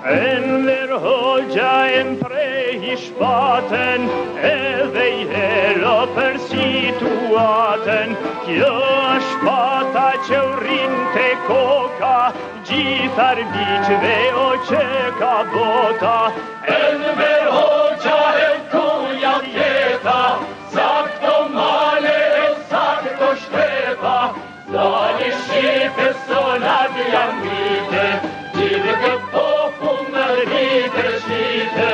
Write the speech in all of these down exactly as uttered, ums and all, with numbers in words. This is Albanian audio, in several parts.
Enler Hoxha emprehishpaten, edhe I helo për situaten. Kjo është pata që urrin te koka, gjithë armiqve o që ka bota. Enver Hoxha e kuja tjeta, sakto male e sakto shteta. Zani Shqipe sonat janë mite, gjithë këtë popull në rrite shite.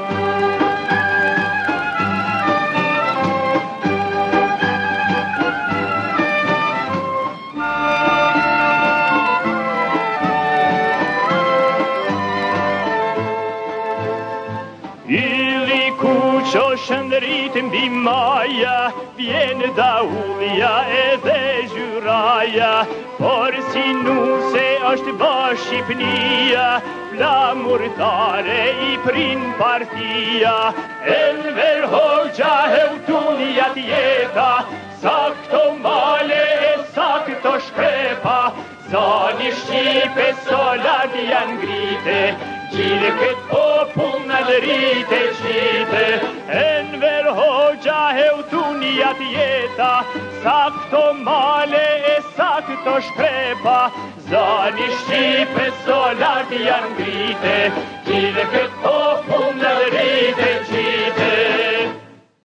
Ili kuqo shëndrit mbi maja, vjen daullia edhe zhyraja, por si nuse është bash Shqipnia, flamurtare I prin partia. Enver Hoxha heutunia tjeta, sakto male e sakto shkrepa. Zani Shqipe solat janë ngrite, gjithë këtë popull në lërite qite. Enver Hoxha heutunia tjeta, sakto male e sakto shkrepa. Zani Shqipe solat janë ngrite, gjithë këtë popull në lërite qite.